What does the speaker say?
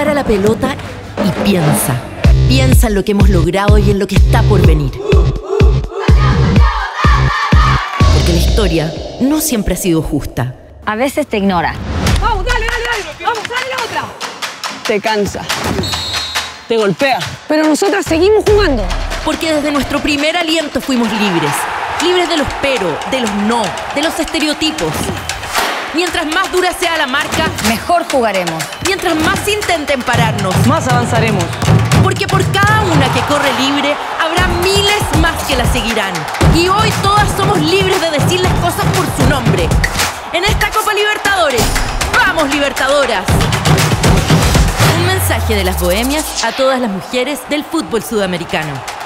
Para la pelota y piensa. Piensa en lo que hemos logrado y en lo que está por venir. Porque la historia no siempre ha sido justa. A veces te ignora. Vamos, dale. Vamos, dale la otra. Te cansa. Te golpea. Pero nosotras seguimos jugando. Porque desde nuestro primer aliento fuimos libres. Libres de los pero, de los no, de los estereotipos. Mientras más dura sea la marca, Mejor jugaremos. mientras más intenten pararnos. Más avanzaremos. Porque por cada una que corre libre, habrá miles más que la seguirán. Y hoy todas somos libres de decir las cosas por su nombre. En esta Copa Libertadores, ¡vamos Libertadoras! Un mensaje de las bohemias a todas las mujeres del fútbol sudamericano.